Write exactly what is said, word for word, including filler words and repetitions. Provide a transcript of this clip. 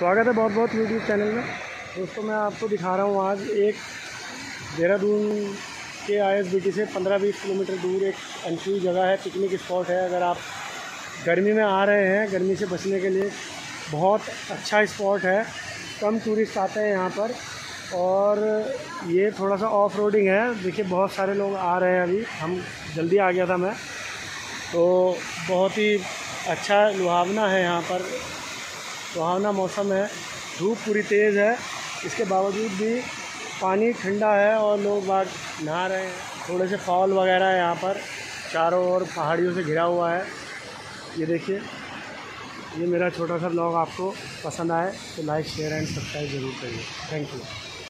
स्वागत है बहुत बहुत यूट्यूब चैनल में। दोस्तों मैं आपको दिखा रहा हूँ आज एक देहरादून के आई एस बी टी से पंद्रह बीस किलोमीटर दूर एक अनछुई जगह है, पिकनिक स्पॉट है। अगर आप गर्मी में आ रहे हैं, गर्मी से बचने के लिए बहुत अच्छा स्पॉट है। कम टूरिस्ट आते हैं यहाँ पर और ये थोड़ा सा ऑफ रोडिंग है। देखिए बहुत सारे लोग आ रहे हैं, अभी हम जल्दी आ गया था मैं, तो बहुत ही अच्छा लुभावना है यहाँ पर। सुहावना मौसम है, धूप पूरी तेज़ है, इसके बावजूद भी पानी ठंडा है और लोग बाग नहा रहे हैं। थोड़े से फॉल वगैरह है यहाँ पर, चारों ओर पहाड़ियों से घिरा हुआ है। ये देखिए, ये मेरा छोटा सा ब्लॉग आपको पसंद आए तो लाइक शेयर एंड सब्सक्राइब ज़रूर करिए। Thank you.